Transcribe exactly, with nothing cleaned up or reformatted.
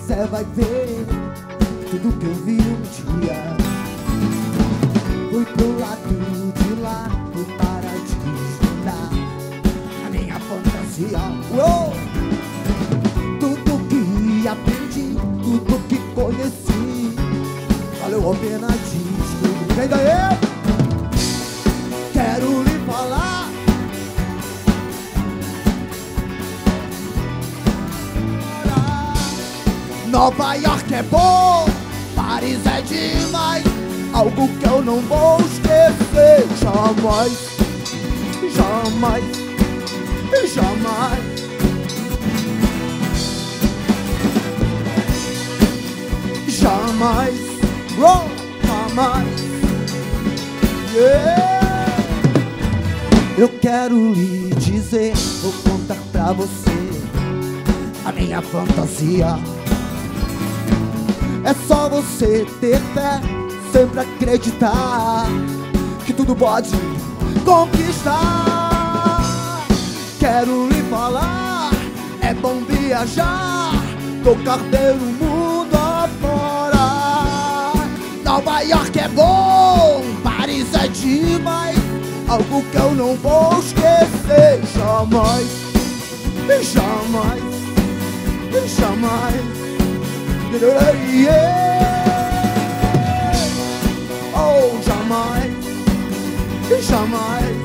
Cê vai ver tudo que eu vi um dia. Fui pro lado de lá, fui para desvendar a minha fantasia. Uou! Tudo que aprendi, tudo que conheci, valeu a pena descobrir. Vem daí! Quero lhe falar. Nova York é bom, Paris é demais, algo que eu não vou esquecer jamais, jamais, jamais. Jamais, oh, jamais, yeah. Eu quero lhe dizer, vou contar pra você a minha fantasia. É só você ter fé, sempre acreditar que tudo pode conquistar. Quero lhe falar, é bom viajar, tocar pelo mundo afora. Nova York é bom, Paris é demais, algo que eu não vou esquecer jamais, jamais, jamais. Yeah. Oh, jamais, jamais.